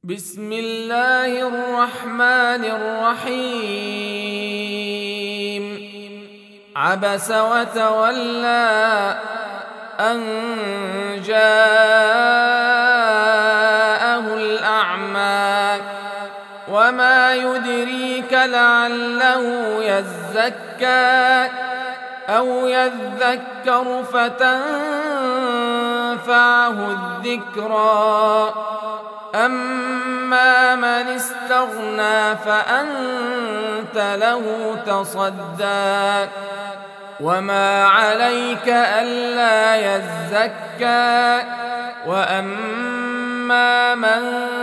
بسم الله الرحمن الرحيم. عبس وتولى أن جاءه الأعمى وما يدريك لعله يزكى أو يذكر فتنفعه الذكرى. أما من استغنى فأنت له تصدى وما عليك ألا يزكى. وأما من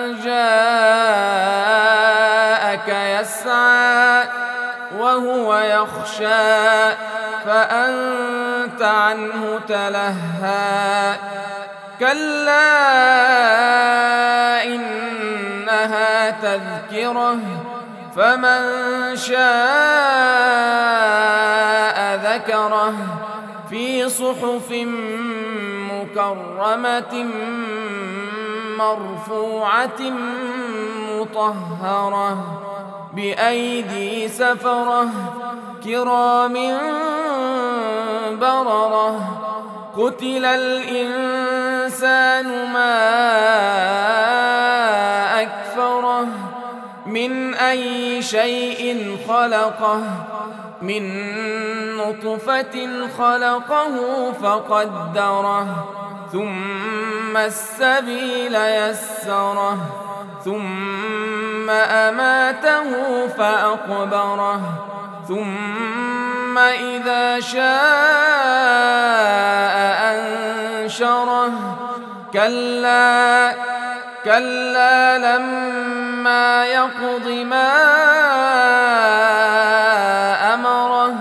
جاءك يسعى وهو يخشى فأنت عنه تلهى. كلا إنها تذكرة فمن شاء ذكره في صحف مكرمة مرفوعة مطهرة بأيدي سفرة كرام بررة. قتل الإنسان ما أكفره من أي شيء خلقه من نطفة خلقه فقدره ثم السبيل يسره ثم أماته فأقبره ثم إذا شاء أنشره. كلا لما يقض ما أمره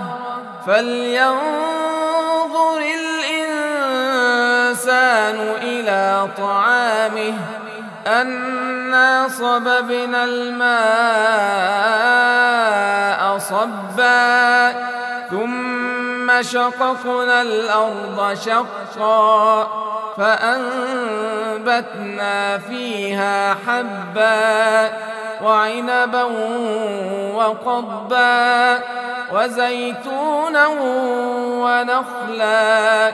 فلينظر الإنسان إلى طعامه أنا صببنا الماء صبا ثم شققنا الأرض شقا فأنبتنا فيها حبا وعنبا وقضبا وزيتونا ونخلا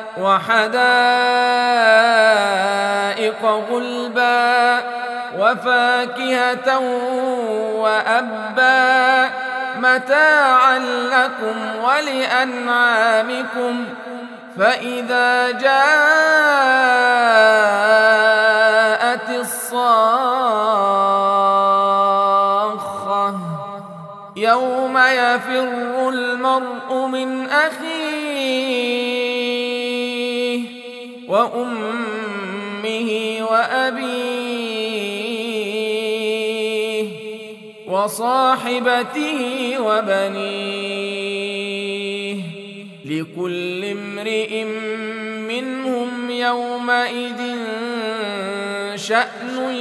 وحدائق غلبا وفاكهة وأبا متاعا لكم ولأنعامكم. فإذا جاءت الصاخة يوم يفر المرء من أخيه وأمه وأبيه وصاحبته وبنيه لكل امرئ منهم يومئذ شأن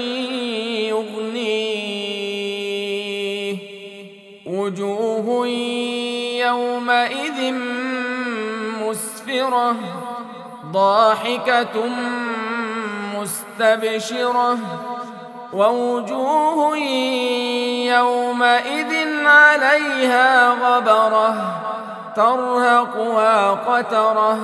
يغنيه. وجوه يومئذ مسفرة ضاحكة مستبشرة ووجوه يومئذ عليها غبرة ترهقها قترة.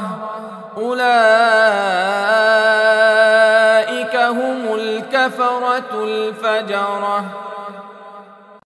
أولئك هم الكفرة الفجرة.